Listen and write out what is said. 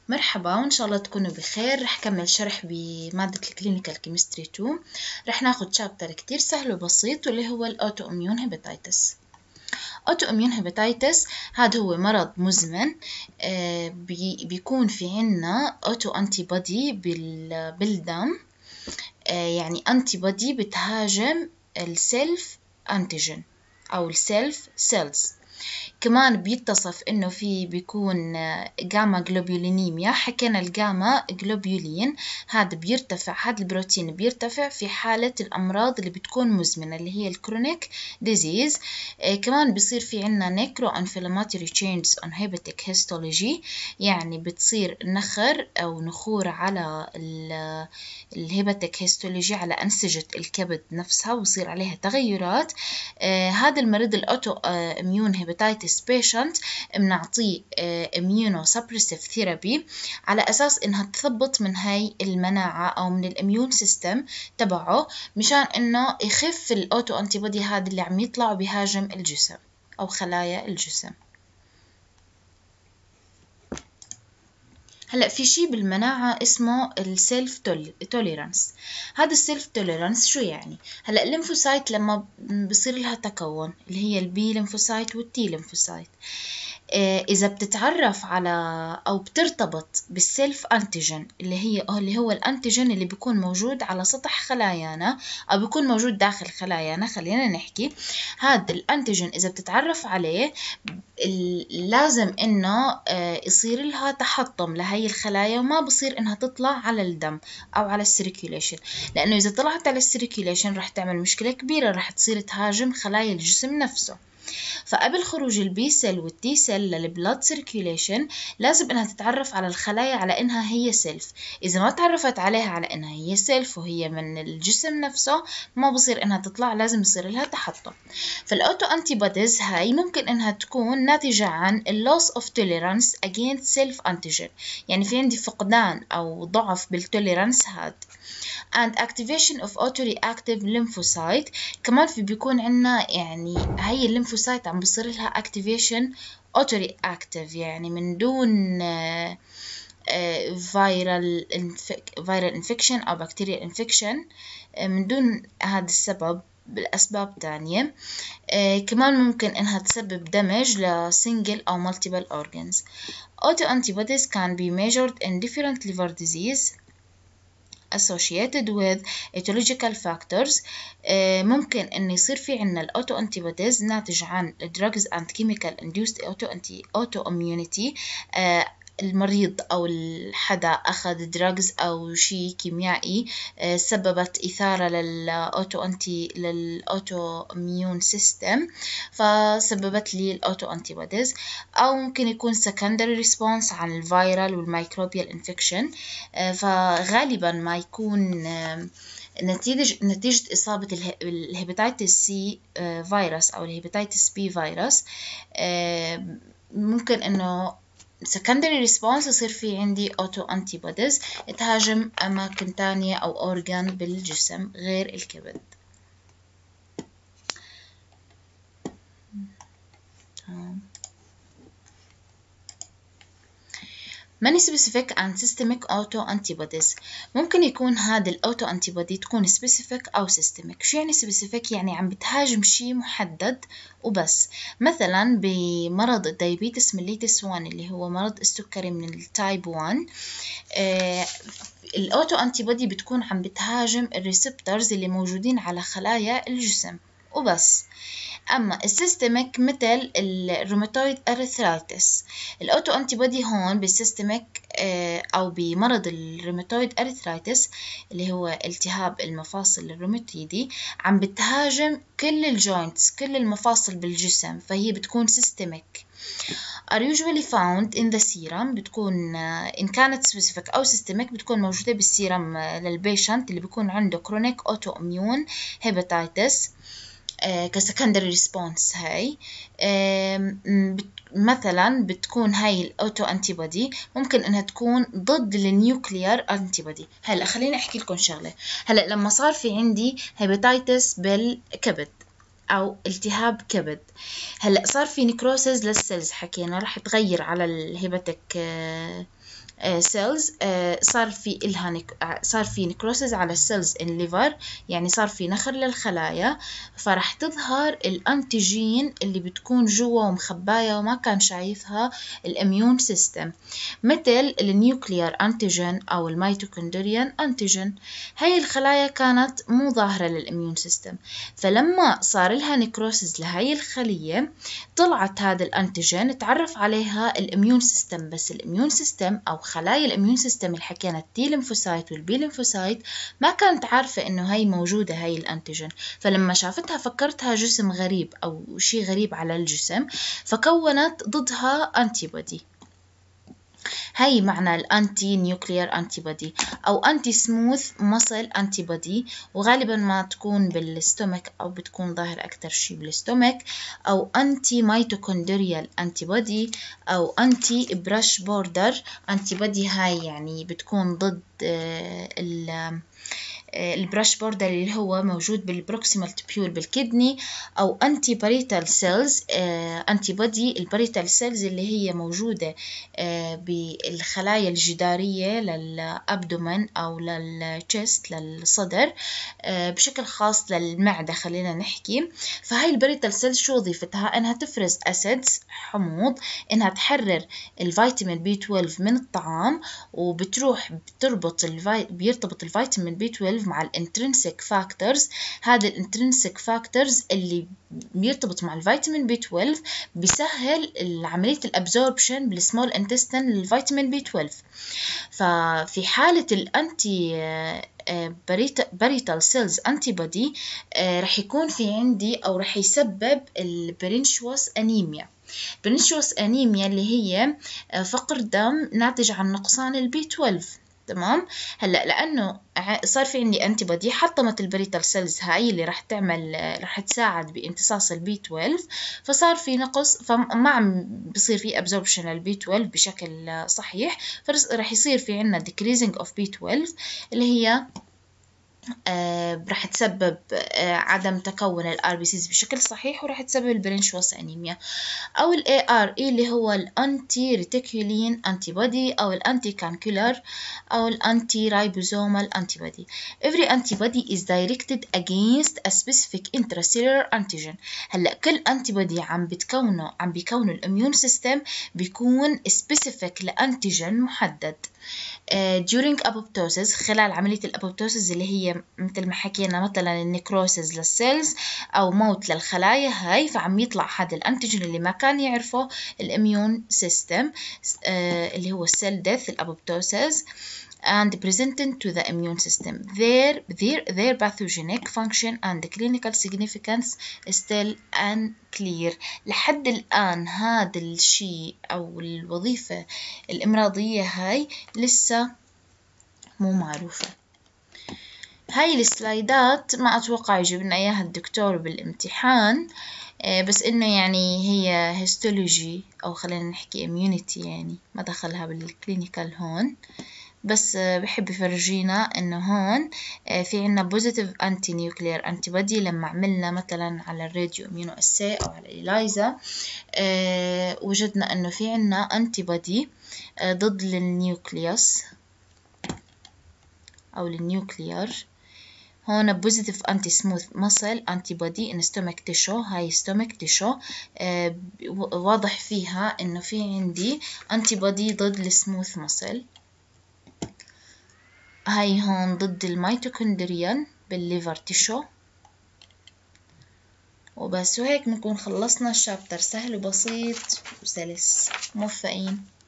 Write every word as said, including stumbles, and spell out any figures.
مرحبا وإن شاء الله تكونوا بخير. رح كمل شرح بمادة الكلينيكال كيمستري اثنين. رح ناخد شابتر كتير سهل وبسيط واللي هو الأوتو إميون هيباتيتس. أوتو إميون هيباتيتس هذا هو مرض مزمن، آه بي بيكون في عنا أوتو أنتي بودي بالدم، آه يعني أنتي بودي بتهاجم السيلف أنتيجين أو السيلف سيلز. كمان بيتصف إنه في بيكون جاما جلوبولينيميا. حكينا الجاما جلوبولين هذا بيرتفع، هذا البروتين بيرتفع في حالة الأمراض اللي بتكون مزمنة اللي هي الكرونيك ديزيز. آه كمان بيصير في عنا نيكرو انفلاماتوري تشينجز اون هيباتيك هيستولوجي، يعني بتصير نخر أو نخور على الهيباتيك هيستولوجي على أنسجة الكبد نفسها ويصير عليها تغيرات. آه هذا المريض الأوتو آه إميون هيباتيتس بيشنت بنعطيه اميونو سبريسيف ثيرابي على اساس انها تثبط من هاي المناعه او من الاميون سيستم تبعه، مشان انه يخف الاوتو انتي بودي هذا اللي عم يطلع بيهاجم الجسم او خلايا الجسم. هلا في شيء بالمناعة اسمه السيلف توليرانس. هذا السيلف توليرانس شو يعني؟ هلا الليمفوسايت لما بصير لها تكون اللي هي البي ليمفوسايت والتي ليمفوسايت، إذا بتتعرف على أو بترتبط بالسيلف أنتيجين اللي هي اللي هو الأنتيجين اللي بيكون موجود على سطح خلايانا أو بيكون موجود داخل خلايانا، خلينا نحكي هذا الأنتيجين إذا بتتعرف عليه لازم إنه يصير لها تحطم لهي الخلايا وما بصير إنها تطلع على الدم أو على السيركيوليشن، لأنه إذا طلعت على السيركيوليشن رح تعمل مشكلة كبيرة، رح تصير تهاجم خلايا الجسم نفسه. فقبل خروج البي سيل والتي سيل للبلاد سيركيوليشن لازم انها تتعرف على الخلايا على انها هي سيلف. اذا ما تعرفت عليها على انها هي سيلف وهي من الجسم نفسه ما بصير انها تطلع، لازم يصير لها تحطم. فالاوتو انتي بوديز هاي ممكن انها تكون ناتجة عن اللوس اوف توليرانس اجينست سيلف انتيجين، يعني في عندي فقدان او ضعف بالتوليرانس هاد. and activation of autoreactive lymphocyte. كمان في بيكون عنا يعني هاي الليمفوسايت عم بصير لها activation autoreactive، يعني من دون uh, uh, viral, inf viral infection أو bacterial infection، uh, من دون هذا السبب بالأسباب تانية. uh, كمان ممكن إنها تسبب دمج لسنجل أو multiple organs. Autoantibodies can be measured in different liver disease associated with etiological factors. ممكن إن يصير في عنا الأوتو أنتيبوديز ناتج عن drugs and chemical induced auto anti auto immunity. المريض أو الحدا أخذ drugs أو شيء كيميائي سببت إثارة للأوتو أنتي للأوتو إميون سيستم فسببت لي الأوتو أنتيبوديز، أو ممكن يكون secondary response عن الفيرال والميكروبيال انفكشن. فغالبا ما يكون نتيجة نتيجة إصابة الهيباتيتس سي فيروس أو الهيباتيتس بي فيروس، ممكن إنه secondary response يصير في عندي auto antibodies تهاجم أماكن تانية أو organ بالجسم غير الكبد. many specific and systemic auto antibodies. ممكن يكون هذا الأوتو أنتيبودي تكون specific أو systemic. شو يعني specific؟ يعني عم بتهاجم شيء محدد وبس. مثلا بمرض الدايابيتس ميليتس واحد اللي هو مرض السكري من التايب واحد، آه الأوتو أنتيبودي بتكون عم بتهاجم الريسبتورز اللي موجودين على خلايا الجسم وبس. أما السيستميك مثل الروماتويد أريثرايتس، الأوتو أنتيبودي هون بالسيستميك أو بمرض الروماتويد أريثرايتس اللي هو التهاب المفاصل الروماتيدي عم بتهاجم كل الجوينتس كل المفاصل بالجسم، فهي بتكون سيستميك. are usually found in the serum. بتكون إن كانت specific أو systemic بتكون موجودة بالسيرم للبيشنت اللي بيكون عنده chronic autoimmune hepatitis كسكندري ريسبونس. هاي مثلا بتكون هاي الاوتو انتيبودي ممكن انها تكون ضد النيوكليير انتيبودي. هلا خليني احكي لكم شغله. هلا لما صار في عندي هيباتيتس بالكبد او التهاب كبد، هلا صار في نيكروسيس للسيلز، حكينا راح تغير على الهيباتيك سيلز صار في إلها نك... صار في نكروسز على السيلز ان ليفر، يعني صار في نخر للخلايا، فرح تظهر الأنتيجين اللي بتكون جوا ومخباية وما كان شايفها الاميون سيستم، مثل النيوكليار أنتيجين أو الميتوكوندريان أنتيجين. هاي الخلايا كانت مو ظاهرة للاميون سيستم، فلما صار لها نكروسز لهاي الخلية طلعت هذا الأنتيجين تعرف عليها الاميون سيستم، بس الاميون سيستم أو خلايا الاميون سيستم اللي حكينا التي ليمفوسايت والبي ليمفوسايت ما كانت عارفة إنه هاي موجودة هاي الأنتيجين، فلما شافتها فكرتها جسم غريب أو شيء غريب على الجسم، فكونت ضدها أنتي بودي. هاي معنى الأنتي نيوكليير أنتي بودي أو أنتي سموث ماسل أنتي بودي، وغالبا ما تكون بالستومك أو بتكون ظاهر أكتر شي بالستومك، أو أنتي ميتوكوندريال أنتي بودي أو أنتي براش بوردر أنتي بودي. هاي يعني بتكون ضد ال البراش بوردر اللي هو موجود بالبروكسيمال تبيول بالكدني، أو أنتي باريتال سيلز أنتي بودي الباريتال سيلز اللي هي موجودة بالخلايا الجدارية للأبدومن أو للچست للصدر، بشكل خاص للمعدة خلينا نحكي. فهاي الباريتال سيلز شو وظيفتها؟ إنها تفرز أسيدز حموض، إنها تحرر الفيتامين بي اثنا عشر من الطعام، وبتروح بتربط الفي... بيرتبط الفيتامين بي اثنا عشر مع الانترنسيك فاكتورز. هذا الانترنسيك فاكتورز اللي بيرتبط مع الفيتامين بي اثنا عشر بيسهل عملية الابزوربشن بالسمول انتستين للفيتامين بي اثنا عشر. ففي حالة الانتي باريتال سيلز انتي بودي رح يكون في عندي او رح يسبب البرينشوس انيميا. برينشوس انيميا اللي هي فقر دم ناتج عن نقصان البي اثنا عشر. تمام. هلا لانه صار في عندي انتي بودي حطمت البريتال سيلز هاي اللي راح تعمل راح تساعد بامتصاص البي اثنا عشر، فصار في نقص، فما عم بصير في ابزوربشن للبي اثنا عشر بشكل صحيح، فراح يصير في عندنا decreasing of بي اثنا عشر اللي هي آه راح تسبب آه عدم تكون الار بي سيز بشكل صحيح، وراح تسبب البرينشوس انيميا. او الاي ار اي اللي هو الانتي ريتيكولين انتي بودي او الانتي كانكولار او الانتي رايبوزومال انتي بودي. every antibody is directed against a specific intracellular antigen. هلا كل انتي بودي عم بتكونه عم بيكونه الاميون سيستم بيكون specific لانتيجين محدد. during apoptosis خلال عملية الأبوبتوسيس اللي هي مثل ما حكينا مثلا النكروسيس للسيلز أو موت للخلايا هاي، فعم يطلع هذا الأنتيجين اللي ما كان يعرفه الإميون سيستم اللي هو السيل ديث الأبوبتوسيس and presented to the immune system. Their, their, their pathogenic function and clinical significance still unclear. لحد الآن هذا الشيء أو الوظيفة الإمراضية هاي لسه مو معروفة. هاي السلايدات ما أتوقع يجيب لنا إياها الدكتور بالامتحان، بس إنه يعني هي هيستولوجي أو خلينا نحكي immunity، يعني ما دخلها بالكلينيكال هون، بس بحب يفرجينا إنه هون في عنا positive anti nuclear antibody لما عملنا مثلا على الراديو امينو اساي أو على الإلايزا أه وجدنا إنه في عنا antibody أه ضد النيوكليوس أو النيوكليار. هون positive anti smooth muscle antibody in stomach tissue. هاي stomach tissue أه واضح فيها إنه في عندي antibody ضد السموث muscle. هاي هون ضد الميتوكوندريان بالليفر تيشو. وبس، وهيك نكون خلصنا الشابتر، سهل وبسيط وسلس. موفقين.